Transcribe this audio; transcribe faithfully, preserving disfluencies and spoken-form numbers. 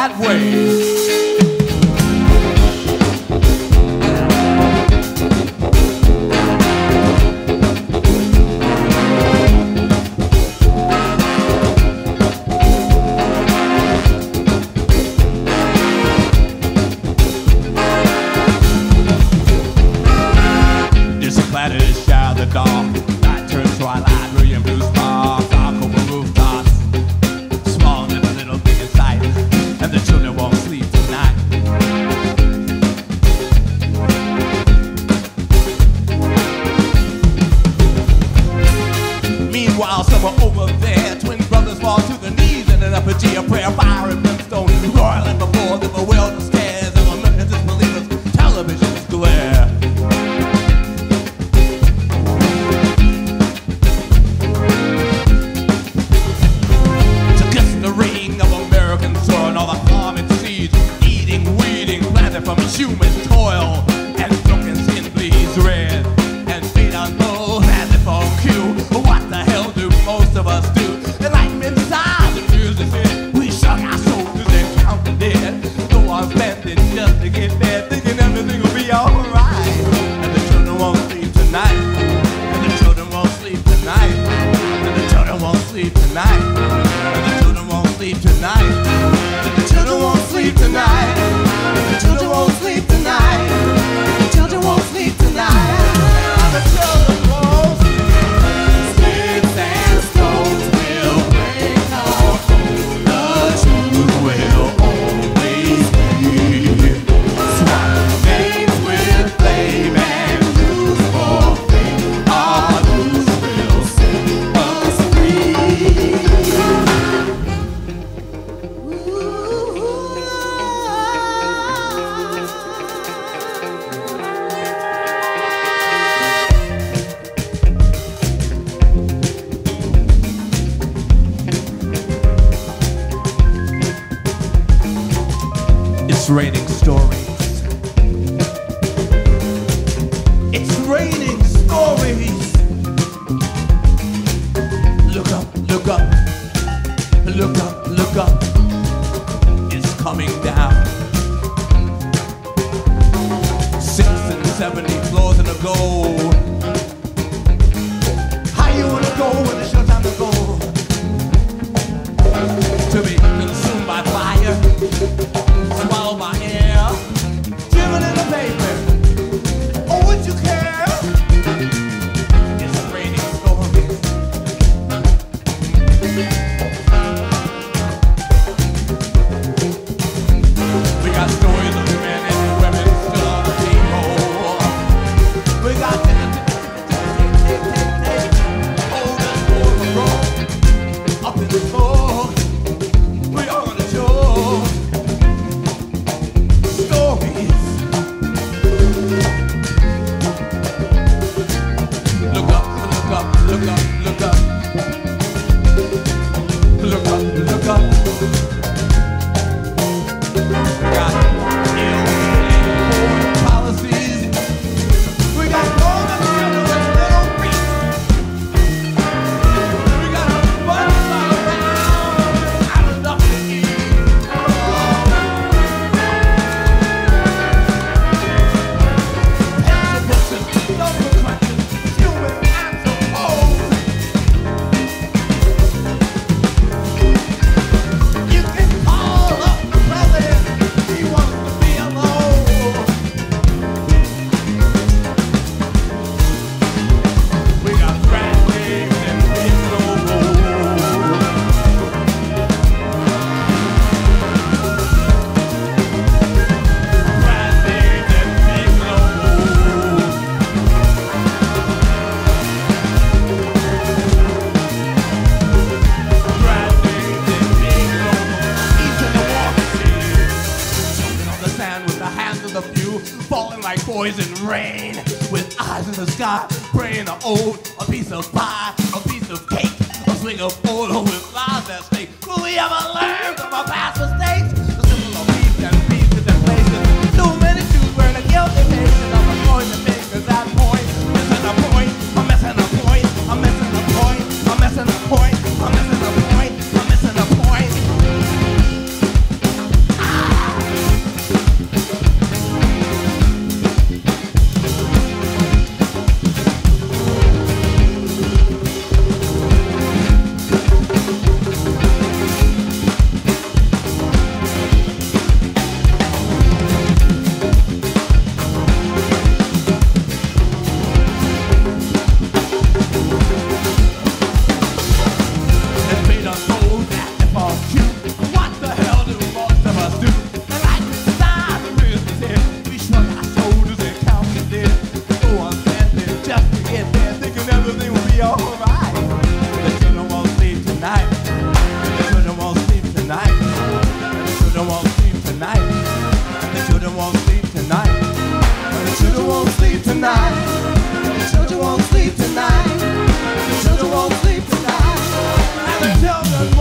that way. It's raining stories. It's raining stories. Look up, look up, look up, look up. It's coming down. Six and seventy floors in a go. How you wanna go when it's your time to go? To be consumed by fire, swallowed by air, driven in a pavement. Oh, would you care? It's raining stories. We got stories of men and women still on the table. We got hold us for the road up in the floor. We are gonna show stories. Look up, look up, look up, look up. Look up, look up. We got ill and foreign policies. We got all the children with little feet. We got a bunch of around, out of enough to eat. Exhibitions, local questions, human anthropology. You can call up the president, he wants to be alone. We got rat legs and big logos. Rat legs and big logos. Rat legs and big logos. Each in the walking scene. Jumping on the sand with the hands of the few, falling like boys in rain, with eyes in the sky, praying to own a piece of pie, a piece of cake, a swing of photo with lives at stake. Will we ever learn from our past mistakes? The symbol of peace and pieces and places. Too many shoes wearing a guilty patient. I'm going to make us that point. Missing a point, I'm missing a point, I'm missing a point, I'm missing a point, I'm missing a point, I'm missing a point. I the